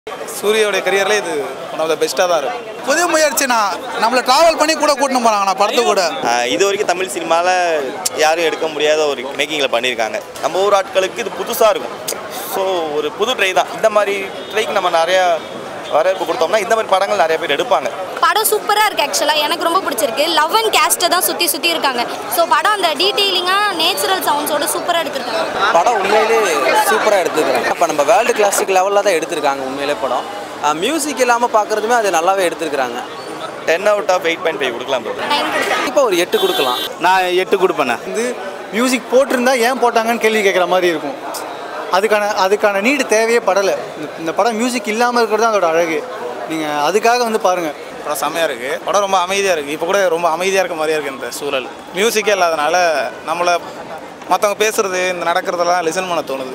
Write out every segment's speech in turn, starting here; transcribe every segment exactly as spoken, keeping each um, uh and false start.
சூரியோட கரியர்ல இது one of the பெஸ்ட்டாக தான் இருக்கும். புது முயற்சினா நம்மளை ட்ராவல் பண்ணி கூட கூட்டின்னு போகிறாங்கண்ணா படத்து கூட. இது வரைக்கும் தமிழ் சினிமாவில் யாரும் எடுக்க முடியாத ஒரு மேக்கிங்கில் பண்ணியிருக்காங்க. நம்ம ஊர் ஆட்களுக்கு இது புதுசாக இருக்கும். ஸோ ஒரு புது ட்ரை தான். இந்த மாதிரி ட்ரைக்கு நம்ம நிறையா வரவேற்பு கொடுத்தோம்னா இந்த மாதிரி படங்கள் நிறைய பேர் எடுப்பாங்க. படம் சூப்பராக இருக்குது. ஆக்சுவலாக எனக்கு ரொம்ப பிடிச்சிருக்கு. லவ் அண்ட் கேஸ்ட்டை தான் சுற்றி சுற்றி இருக்காங்க. ஸோ படம் அந்த டீட்டெயிலிங்காக நேச்சுரல் சவுண்ட்ஸோட சூப்பராக எடுத்திருக்காங்க. படம் உண்மையிலே சூப்பராக எடுத்துருக்காங்க. இப்போ நம்ம வேர்ல்டு கிளாசிக் லெவலில் தான் எடுத்திருக்காங்க. உண்மையிலே படம் மியூசிக் இல்லாமல் பார்க்குறதுமே அது நல்லாவே எடுத்துருக்காங்க. Ten out of eight point five கொடுக்கலாம் ப்ரோ. இப்போ ஒரு எட்டு கொடுக்கலாம். நான் எட்டு கொடுப்பேன். வந்து மியூசிக் போட்டிருந்தா ஏன் போட்டாங்கன்னு கேள்வி கேட்குற மாதிரி இருக்கும். அதுக்கான அதுக்கான நீடு தேவையே படலை. இந்த படம் மியூசிக் இல்லாமல் இருக்கிறது தான் அதோட அழகு. நீங்கள் அதுக்காக வந்து பாருங்கள். படம் செம்மையாக இருக்குது. படம் ரொம்ப அமைதியாக இருக்குது. இப்போ கூட ரொம்ப அமைதியாக இருக்க மாதிரியே இருக்குது. இந்த சூழல் மியூசிக்கே இல்லாதனால நம்மளை மற்றவங்க பேசுகிறது இந்த நடக்கிறதெல்லாம் லிசன் பண்ண தோணுது.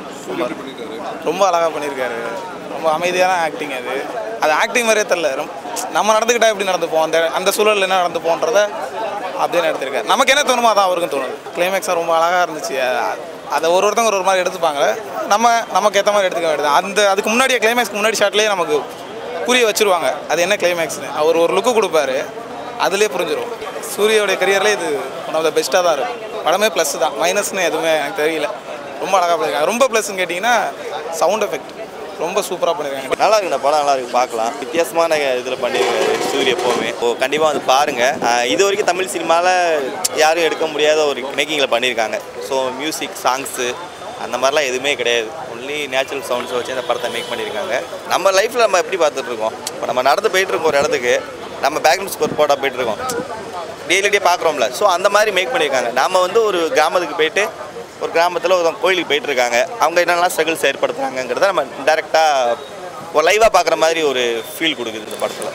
ரொம்ப அழகாக பண்ணியிருக்காரு. ரொம்ப அமைதியான ஆக்டிங். அது அது ஆக்டிங் மாதிரியே தெரில. நம்ம நடந்துக்கிட்டால் எப்படி நடந்துப்போம், அந்த அந்த சூழலில் என்ன நடந்துப்போன்றத அப்படியே எடுத்திருக்காரு. நமக்கு என்ன தோணுமோ அதான் அவருக்கும் தோணுது. கிளைமேக்ஸாக ரொம்ப அழகாக இருந்துச்சு. அதை ஒரு ஒருத்தவங்க ஒரு ஒரு மாதிரி எடுத்துப்பாங்க. நம்ம நமக்கு ஏற்ற மாதிரி எடுத்துக்க வேண்டியது. அந்த அதுக்கு முன்னாடியே கிளைமேக்ஸ்க்கு முன்னாடி ஷாட்லேயே நமக்கு புரிய வச்சுருவாங்க அது என்ன கிளைமேக்ஸ்னு. அவர் ஒரு லுக்கு கொடுப்பாரு, அதுலேயே புரிஞ்சிடும். சூரியோடைய கரியரில் இது ஒன் ஆஃப் த பெஸ்ட்டாக தான் இருக்கும். படமே ப்ளஸ் தான், மைனஸ்னு எதுவுமே எனக்கு தெரியல. ரொம்ப அழகாக பண்ணியிருக்காங்க. ரொம்ப ப்ளஸ்ன்னு கேட்டிங்கன்னா சவுண்ட் எஃபெக்ட் ரொம்ப சூப்பராக பண்ணியிருக்காங்க. நல்லா இருக்குண்ணா, படம் நல்லா இருக்குது, பார்க்கலாம். வித்தியாசமான இதில் பண்ணியிருக்காரு சூரிய எப்போவுமே. ஓ கண்டிப்பாக வந்து பாருங்கள். இது வரைக்கும் தமிழ் சினிமாவில் யாரும் எடுக்க முடியாத ஒரு மேக்கிங்கில் பண்ணியிருக்காங்க. ஸோ மியூசிக், சாங்ஸு அந்த மாதிரிலாம் எதுவுமே கிடையாது. ஒன்லி நேச்சுரல் சவுண்ட்ஸை வச்சு அந்த படத்தை மேக் பண்ணியிருக்காங்க. நம்ம லைஃப்பில் நம்ம எப்படி பார்த்துட்ருக்கோம், இப்போ நம்ம நடந்து போயிட்டுருக்கோம் ஒரு இடத்துக்கு, நம்ம பேக்ரவுண்ட் ஸ்கோர் போட்டால் போயிட்டுருக்கோம், டெய்லி டே பார்க்குறோம்ல. ஸோ அந்த மாதிரி மேக் பண்ணியிருக்காங்க. நாம் வந்து ஒரு கிராமத்துக்கு போயிட்டு ஒரு கிராமத்தில் ஒரு கோயிலுக்கு போயிட்டுருக்காங்க, அவங்க என்னென்னலாம் ஸ்ட்ரகிள்ஸ் ஏற்படுத்துகிறாங்கிறத நம்ம டேரெக்டாக ஒரு லைவாக பார்க்குற மாதிரி ஒரு ஃபீல் கொடுக்குது இந்த படத்தில்.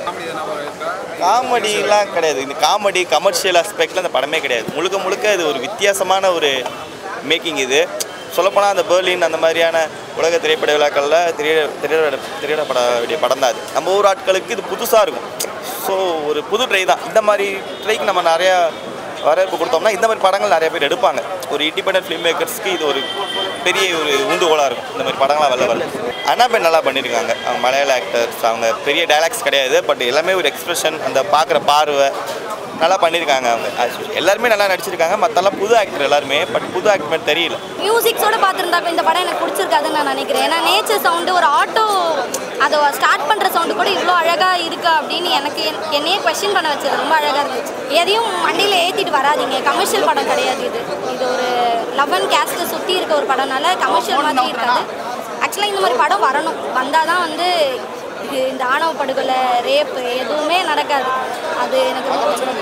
காமெடிலாம் கிடையாது. இந்த காமெடி கமர்ஷியல் ஆஸ்பெக்டில் அந்த படமே கிடையாது. முழுக்க முழுக்க இது ஒரு வித்தியாசமான ஒரு மேக்கிங். இது சொல்லப்போனால் அந்த பெர்லின் அந்த மாதிரியான உலக திரைப்பட விழாக்களில் திரையிட திரையிட திரையிடப்பட வேண்டிய படம் தான் அது. நம்ம ஊர் ஆட்களுக்கு இது புதுசாக இருக்கும். ஸோ ஒரு புது ட்ரை தான். இந்த மாதிரி ட்ரைக்கு நம்ம நிறையா வரவேற்பு கொடுத்தோம்னா இந்த மாதிரி படங்கள் நிறைய பேர் எடுப்பாங்க. ஒரு இண்டிபெண்டன்ட் ஃபிலிம் மேக்கர்ஸ்க்கு இது ஒரு பெரிய ஒரு ஊண்டுகோலாக இருக்கும். இந்த மாதிரி படங்கள்லாம் வரல வரல அண்ணாபெண் நல்லா பண்ணியிருக்காங்க. அவங்க மலையாள ஆக்டர்ஸ், அவங்க பெரிய டைலாக்ஸ் கிடையாது, பட் எல்லாமே ஒரு எக்ஸ்பிரஷன், அந்த பார்க்குற பார்வை நல்லா பண்ணியிருக்காங்க. அவங்க எல்லாருமே நல்லா நடிச்சிருக்காங்க. மற்றெல்லாம் புது ஆக்டர் எல்லாருமே, பட் புது ஆக்டர் மாதிரி தெரியல. மியூசிக்ஸோட பார்த்துருந்தா இந்த படம் எனக்கு பிடிச்சிருக்காதுன்னு நான் நினைக்கிறேன். ஏன்னா நேச்சர் சவுண்டு, ஒரு ஆட்டோ அதை ஸ்டார்ட் பண்ணுற சவுண்டு கூட இவ்வளோ அழகாக இருக்கா அப்படின்னு எனக்கு என்னையே கொஸ்டின் பண்ண வச்சது. ரொம்ப அழகாக இருந்துச்சு. எதையும் வண்டியில் ஏற்றிட்டு வராதிங்க, கமர்ஷியல் படம் கிடையாது இது. இது ஒரு லவ் அண்ட் கேஸ்ட்டை சுற்றி இருக்க ஒரு படம்னால கமர்ஷியல் மாதிரி இருக்காது. ஆக்சுவலாக இந்த மாதிரி படம் வரணும். வந்தால் தான் வந்து இது இந்த ஆணவ படுகொலை, ரேப்பு எதுவுமே நடக்காது. அது எனக்கு ரொம்ப பிடிச்சிருக்கு.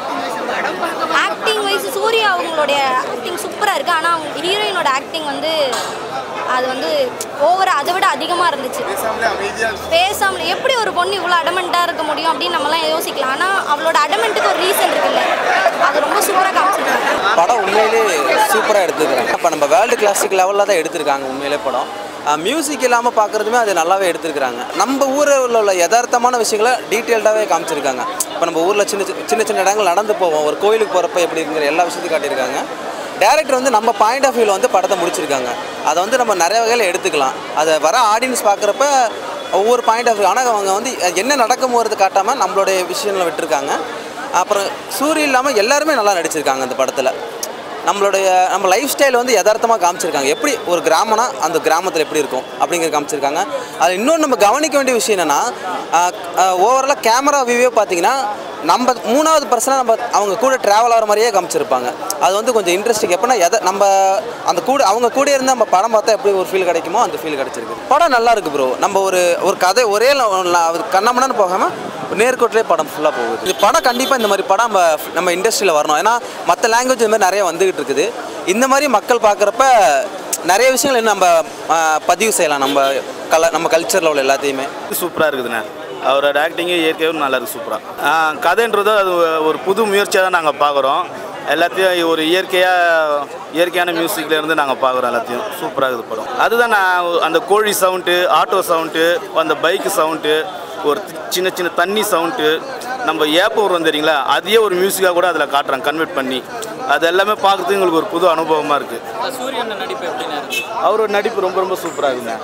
ஆக்டிங் வைஸ் சூர்யா அவங்களுடைய ஆக்டிங் சூப்பராக இருக்குது. ஆனால் அவங்க ஹீரோயினோட ஆக்டிங் வந்து அது வந்து ஓவராக அதை விட அதிகமாக இருந்துச்சு. பேசாமல் எப்படி ஒரு பொண்ணு இவ்வளோ அடமெண்ட்டாக இருக்க முடியும் அப்படின்னு நம்மலாம் யோசிக்கலாம். ஆனால் அவளோட அடமெண்ட்டுக்கு ஒரு ரீசன் இருக்குல்ல, அது ரொம்ப சூப்பராக காமிச்சிருக்காங்க. படம் உண்மையிலே சூப்பராக எடுத்துருக்காங்க. இப்போ நம்ம வேர்ல்டு கிளாசிக் லெவலில் தான் எடுத்திருக்காங்க. உண்மையிலே படம் மியூசிக் இல்லாமல் பார்க்குறதுமே அது நல்லாவே எடுத்துருக்காங்க. நம்ம ஊரில் உள்ள யதார்த்தமான விஷயங்களை டீட்டெயில்டாகவே காமிச்சிருக்காங்க. இப்போ நம்ம ஊரில் சின்ன சின்ன சின்ன இடங்கள் நடந்து போவோம், ஒரு கோயிலுக்கு போகிறப்ப எப்படி இருக்கிற எல்லா விஷயத்தையும் காட்டியிருக்காங்க. டேரக்டர் வந்து நம்ம பாயிண்ட் ஆஃப் வியூவில் வந்து படத்தை முடிச்சிருக்காங்க. அதை வந்து நம்ம நிறைய வகையில் எடுத்துக்கலாம். அதை வர ஆடியன்ஸ் பார்க்குறப்ப ஒவ்வொரு பாயிண்ட் ஆஃப் வியூ, ஆனால் அவங்க வந்து என்ன நடக்கும் போகிறது காட்டாமல் நம்மளுடைய விஷயங்களை விட்டுருக்காங்க. அப்புறம் சூரிய இல்லாமல் எல்லாருமே நல்லா நடிச்சிருக்காங்க அந்த படத்தில். நம்மளுடைய நம்ம லைஃப் ஸ்டைல் வந்து யதார்த்தமாக காமிச்சிருக்காங்க. எப்படி ஒரு கிராமம்னா அந்த கிராமத்தில் எப்படி இருக்கும் அப்படிங்கிறது காமிச்சிருக்காங்க. அது இன்னொன்று நம்ம கவனிக்க வேண்டிய விஷயம் என்னென்னா, ஓவராலாக கேமரா வியூவே பார்த்தீங்கன்னா நம்ம மூணாவது பர்சனாக நம்ம அவங்க கூட ட்ராவல் ஆகிற மாதிரியே காமிச்சிருப்பாங்க. அது வந்து கொஞ்சம் இன்ட்ரெஸ்டிங். எப்படின்னா எதை நம்ம அந்த கூட அவங்க கூட இருந்து நம்ம படம் பார்த்தா எப்படி ஒரு ஃபீல் கிடைக்குமோ அந்த ஃபீல் கிடச்சிருக்கு. படம் நல்லா இருக்குது ப்ரோ. நம்ம ஒரு ஒரு கதை ஒரே கண்ணாமண்ணு போகாமல் நேர்கோட்டிலே படம் ஃபுல்லாக போகுது. இது படம் கண்டிப்பாக இந்த மாதிரி படம் நம்ம நம்ம இண்டஸ்ட்ரியில் வரணும். ஏன்னா மற்ற லாங்குவேஜ் இந்த மாதிரி நிறைய வந்துக்கிட்டு இருக்குது. இந்த மாதிரி மக்கள் பார்க்குறப்ப நிறைய விஷயங்கள் இன்னும் நம்ம பதிவு செய்யலாம். நம்ம கல நம்ம கல்ச்சரில் உள்ள எல்லாத்தையுமே சூப்பராக இருக்குதுண்ணே. அவரோட ஆக்டிங்கே இயற்கையும் நல்லா இருக்குது. சூப்பராக கதைன்றது அது ஒரு புது முயற்சியாக தான் நாங்கள் பார்க்குறோம். எல்லாத்தையும் ஒரு இயற்கையாக இயற்கையான மியூசிக்லேருந்து நாங்கள் பார்க்குறோம். எல்லாத்தையும் சூப்பராக இருக்குது படம். அதுதான் நான் அந்த கோழி சவுண்டு, ஆட்டோ சவுண்டு, அந்த பைக்கு சவுண்டு, ஒரு சின்ன சின்ன தண்ணி சவுண்டு, நம்ம ஏப்ப வரும் தெரியுங்களா, அதையே ஒரு மியூசிக்காக கூட அதில் காட்டுறாங்க கன்வெர்ட் பண்ணி. அது எல்லாமே பார்க்குறதுக்கு எங்களுக்கு ஒரு புது அனுபவமாக இருக்குது. அவரோட நடிப்பு ரொம்ப ரொம்ப சூப்பராக இருக்குங்க.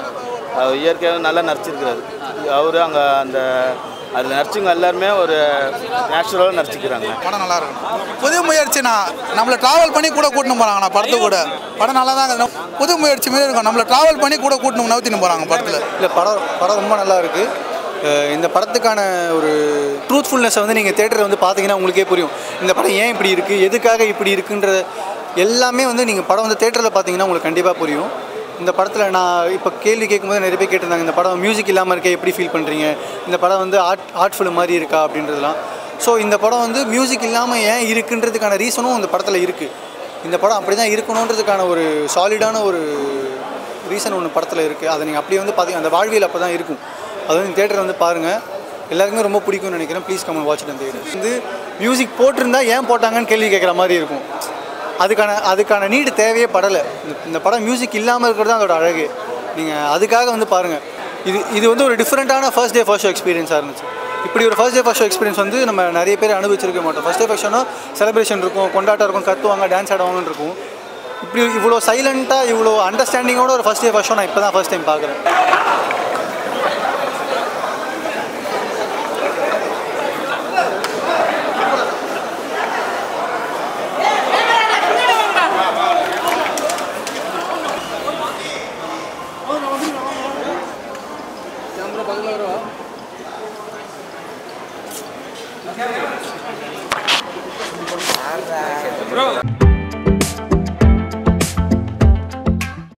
அவர் இயற்கையாக நல்லா நடிச்சிருக்கிறாரு. அவர் அங்கே அந்த அதில் நடிச்சுங்க எல்லாருமே ஒரு நேச்சுரலாக நடிச்சிக்கிறாங்க. படம் நல்லா இருக்கும். புது முயற்சினா நம்மளை ட்ராவல் பண்ணி கூட கூட்டணும் போகிறாங்கண்ணா படத்து கூட. படம் நல்லா தான் இருக்கும். புது முயற்சி மாரி இருக்கும். நம்மளை ட்ராவல் பண்ணி கூட கூட்டணும் நவுத்தின்னு போகிறாங்க படத்தில். இல்லை படம் படம் ரொம்ப நல்லா இருக்குது. இந்த படத்துக்கான ஒரு ட்ரூத்ஃபுல்னஸை வந்து நீங்கள் தேட்டரை வந்து பார்த்தீங்கன்னா உங்களுக்கே புரியும். இந்த படம் ஏன் இப்படி இருக்குது, எதுக்காக இப்படி இருக்குன்ற எல்லாமே வந்து நீங்கள் படம் வந்து தேட்டரில் பார்த்தீங்கன்னா உங்களுக்கு கண்டிப்பாக புரியும். இந்த படத்தில் நான் இப்போ கேள்வி கேட்கும்போது நிறைய பேர் கேட்டிருந்தாங்க, இந்த படம் மியூசிக் இல்லாமல் இருக்கே எப்படி ஃபீல் பண்ணுறீங்க, இந்த படம் வந்து ஆர்ட் ஆர்ட்ஃபுல் மாதிரி இருக்கா அப்படின்றதுலாம். ஸோ இந்த படம் வந்து மியூசிக் இல்லாமல் ஏன் இருக்குன்றதுக்கான ரீசனும் இந்த படத்தில் இருக்குது. இந்த படம் அப்படி தான் இருக்கணுன்றதுக்கான ஒரு சாலிடான ஒரு ரீசன் ஒன்று படத்தில் இருக்குது. அதை நீங்கள் அப்படியே வந்து பார்த்தீங்கன்னா அந்த வாழ்வியல் அப்போ தான் இருக்கும். அது வந்து தேட்டரை வந்து பாருங்கள், எல்லாருக்குமே ரொம்ப பிடிக்கும்னு நினைக்கிறேன். Please come watch it. Theatre வந்து மியூசிக் போட்டிருந்தா ஏன் போட்டாங்கன்னு கேள்வி கேட்குற மாதிரி இருக்கும். அதுக்கான அதுக்கான நீடு தேவையே படலை. இந்த படம் மியூசிக் இல்லாமல் இருக்கிறது தான் அதோட அழகு. நீங்கள் அதுக்காக வந்து பாருங்கள். இது இது வந்து ஒரு டிஃப்ரெண்ட்டான ஃபர்ஸ்ட் டே ஃபர்ஸ்ட் ஷோ எக்ஸ்பீரியன்ஸாக இருந்துச்சு. இப்படி ஒரு first day first show experience வந்து நம்ம நிறைய பேர் அனுபவிச்சிருக்க மாட்டோம். ஃபர்ஸ்ட் டே ஃபர்ஸ்ட் ஷோனா செலிப்ரேஷன் இருக்கும், கொண்டாட்டம் இருக்கும், கத்துவாங்க, டான்ஸ் ஆடுவாங்கன்னு இருக்கும். இப்படி இவ்வளோ சைலண்ட்டாக இவ்வளோ அண்டர்ஸ்டாண்டிங்கோட ஒரு ஃபர்ஸ்ட் டே ஃபர்ஸ்ட் ஷோ நான் இப்போ தான் ஃபர்ஸ்ட் டைம் பார்க்குறேன். Bro.